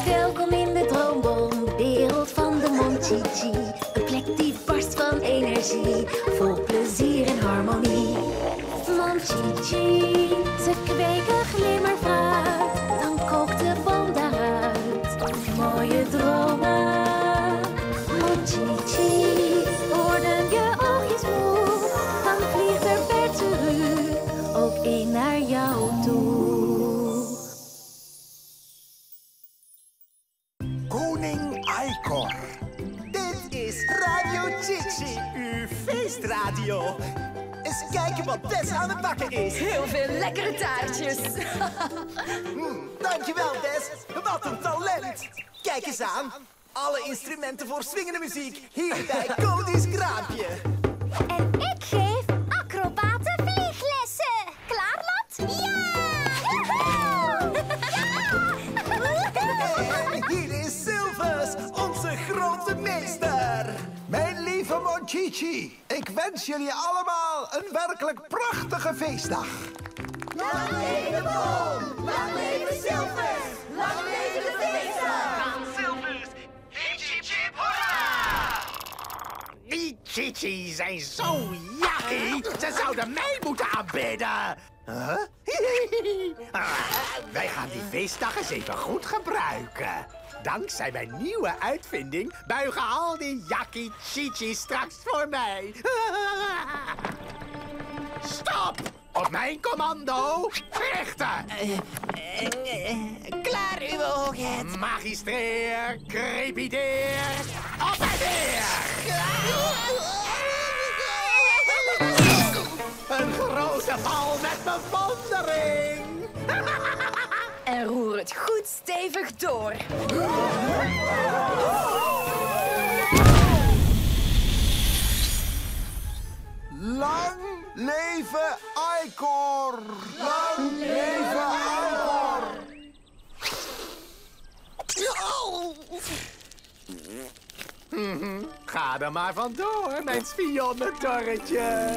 Welkom in de droombom, wereld van de Monchichi. Een plek die barst van energie, vol plezier en harmonie. Monchichi, ze kweken glimmerfruit, dan kookt de bom daaruit. Mooie dromen, Monchichi, worden je oogjes moe, dan vliegt er Berturu ook één naar jou toe. Koning Aikor. Dit is Radio Chichi, uw feestradio. Eens kijken wat Tess aan het bakken is. Heel veel lekkere taartjes. Dankjewel, Tess. Wat een talent. Kijk eens aan. Alle instrumenten voor swingende muziek hier bij Cody's Kraampje. En ik geef acrobatenvlieglessen. Klaar, Lot? Ja! En hier is Silvus, onze grote meester. Mijn lieve Monchichi, ik wens jullie allemaal een werkelijk prachtige feestdag. Lang leven de boom! Lang leven Silvus! Lang leven de feestdag! Silvus, hip hip hip hoera! Die Chichi zijn zo jakkie. Ze zouden mij moeten aanbidden. Huh? Wij gaan die feestdag eens even goed gebruiken. Dankzij mijn nieuwe uitvinding buigen al die jakkie Chichi's straks voor mij. Stop! Op mijn commando, richten! Klaar, uw hoogheid. Magistreer, crepideer, op en neer! Een grote bal met bewondering! En roer het goed stevig door. Lang leven Aikor! Lang leven Aikor! Ga er maar vandoor, mijn spionnentorretje.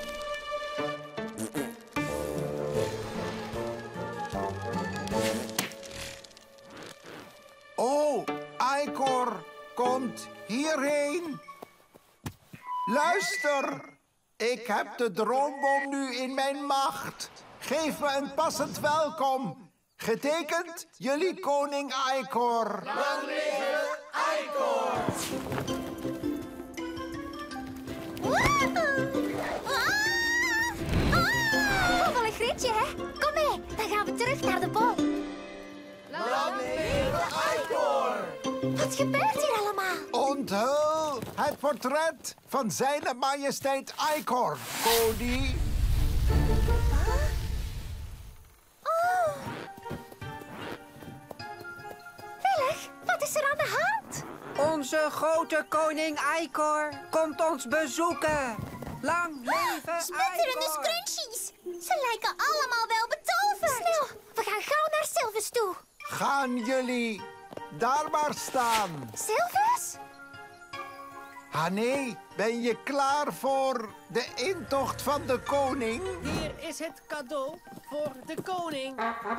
Oh, Aikor komt hierheen. Luister, ik heb de droombom nu in mijn macht. Geef me een passend welkom. Getekend, jullie koning Aikor. Lang leven Aikor! Oh, wel een grietje, hè? Kom mee, dan gaan we terug naar de bom. Lang leven Aikor! Wat gebeurt hier allemaal? Onthul het portret van zijn majesteit Aikor, Cody. Willig, wat is er aan de hand? Onze grote koning Aikor komt ons bezoeken. Lang leven Spetterende Aikor! scrunchies. Ze lijken allemaal wel betoverd. Snel, we gaan gauw naar Silvus toe. Gaan jullie daar maar staan. Silvus? Hanné, ben je klaar voor de intocht van de koning? Hier is het cadeau voor de koning.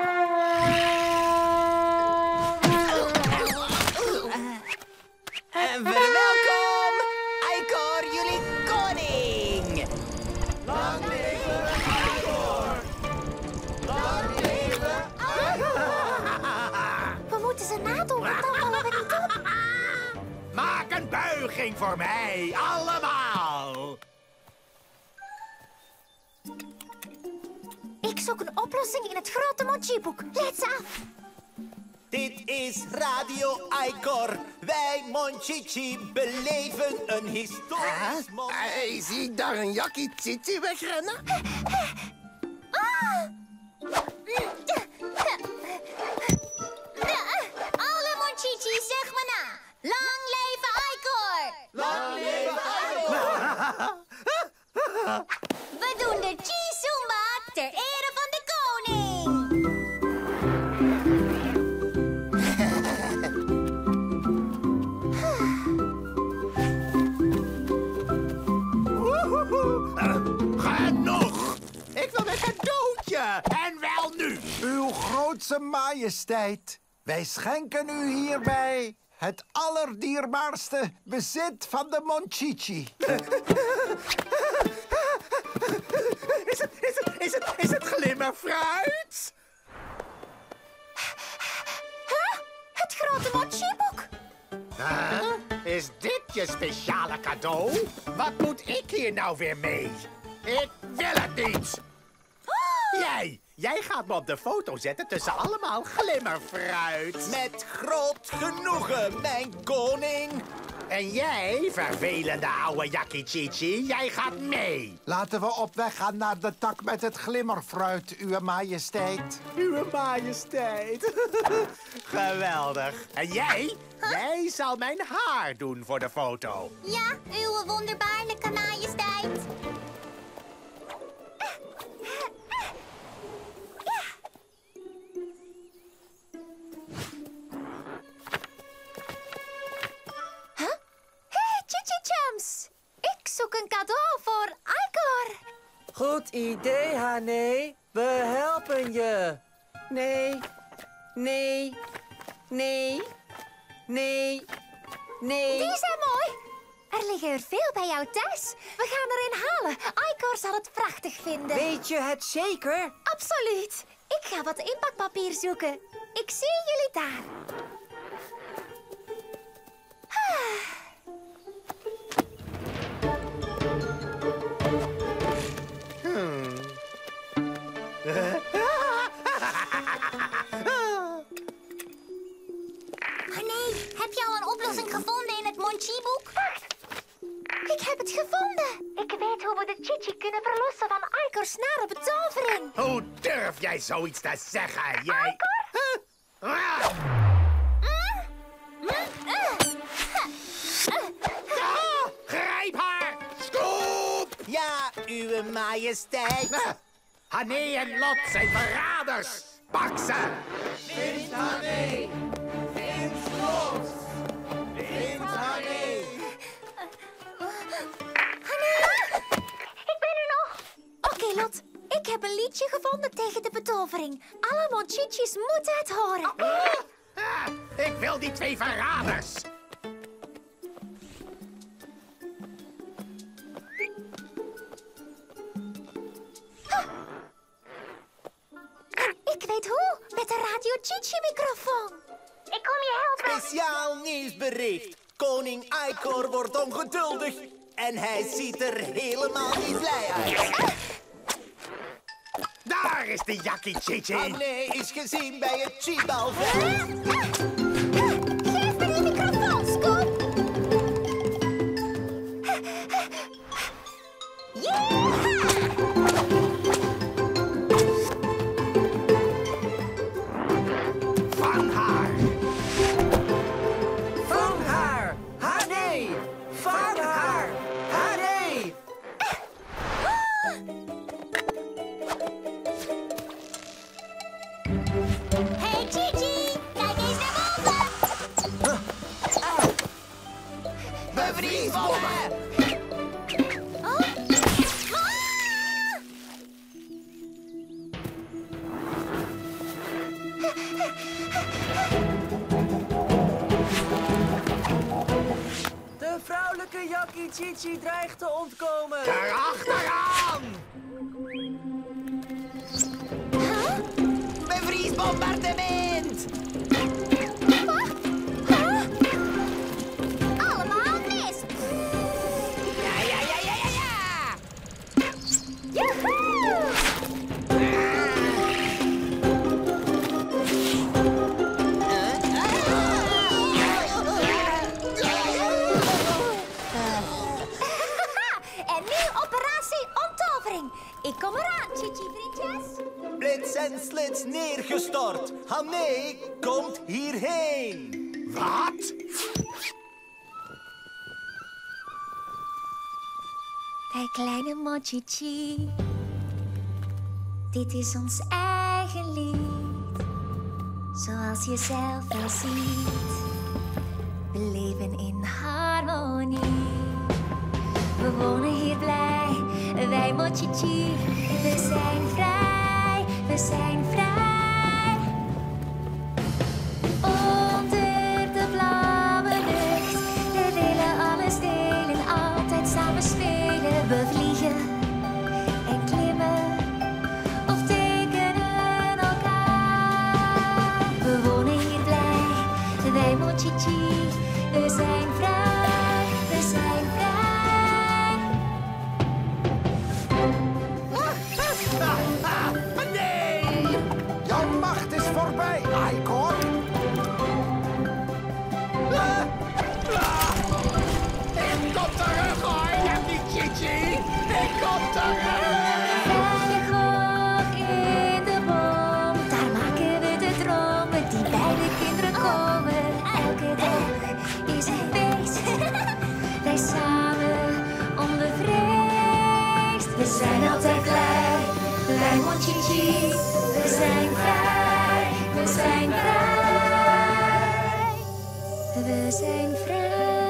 Verwelkom, Aikor, jullie koning. Lang leven Aikor! Lang leven We moeten ze nadoen, want dan vallen we niet op. Maak een buiging voor mij, allemaal! Ik zoek een oplossing in het grote Monchi-boek. Leid ze af. Dit is Radio Aikor. Wij Monchichi beleven een historisch moment. Zie ik daar een jakkie Chichi wegrennen? Alle Monchichi, zeg maar na. Lang leven Aikor. Lang leven Aikor! We doen de Chi-Zumba ter ere van de koning. Genoeg! Ik wil een cadeautje! En wel nu! Uw grootse majesteit, Wij schenken u hierbij het allerdierbaarste bezit van de Monchichi. Is het glimmerfruit? Huh? Het grote Monchi-boek. Huh? Is dit je speciale cadeau? Wat moet ik hier nou weer mee? Ik wil het niet. Jij gaat me op de foto zetten tussen allemaal glimmerfruit. Met groot genoegen, mijn koning. En jij, vervelende ouwe Yakichichi, jij gaat mee. Laten we op weg gaan naar de tak met het glimmerfruit, uw majesteit. Uwe majesteit. Geweldig. En jij? Jij zal mijn haar doen voor de foto. Ja, uw wonderbaarlijke majesteit. Chichi-chums. Ik zoek een cadeau voor Igor. Goed idee, Hane. We helpen je. Nee, nee, nee, nee, nee. Die zijn mooi. Er liggen er veel bij jou thuis. We gaan erin halen. Igor zal het prachtig vinden. Weet je het zeker? Absoluut. Ik ga wat inpakpapier zoeken. Ik zie jullie daar. Nee, heb je al een oplossing gevonden in het Monchi-boek? Wacht. Ik heb het gevonden. Ik weet hoe we de Chichi kunnen verlossen van Igor's snare betovering. Hoe durf jij zoiets te zeggen? Jij... Grijp haar! Scoop! Ja, uw majesteit. Hane en Lot zijn verraders! Pak ze! Vindt Hane! Vindt Lot! Vindt Hane! Ik ben er nog. Oké, Lot. Ik heb een liedje gevonden tegen de betovering. Alle Monchichis moeten het horen. Ik wil die twee verraders! Ik weet hoe. Met de Radio Chichi-microfoon. Ik kom je helpen. Speciaal nieuwsbericht. Koning Igor wordt ongeduldig. En hij ziet er helemaal niet blij uit. Daar is de Yakichichi! Hane is gezien bij het Chibalveld. Geef me die microfoon, Scoop. Vang haar! Vang haar! Hane! Vang haar! Hane! Hey Chichi, kijk eens naar boven. Bevriesbommen! De vrouwelijke Yakichichi dreigt te ontkomen. Erachteraan! Bevriesbombardement! Allemaal mist. Ja, ja, ja, ja, ja, ja! Joehoe! En nu operatie onttovering. Ik kom eraan, Chichi-vriendjes. Blitz en slits neergestort. Hane komt hierheen. Wat? Wij kleine Monchichi. Dit is ons eigen lied. Zoals je zelf wel ziet. We leven in harmonie. We wonen hier blij. Wij Monchichi. We zijn vrij. We zijn vrij. zijn Monchichi. We zijn vrij, we zijn vrij. We zijn vrij.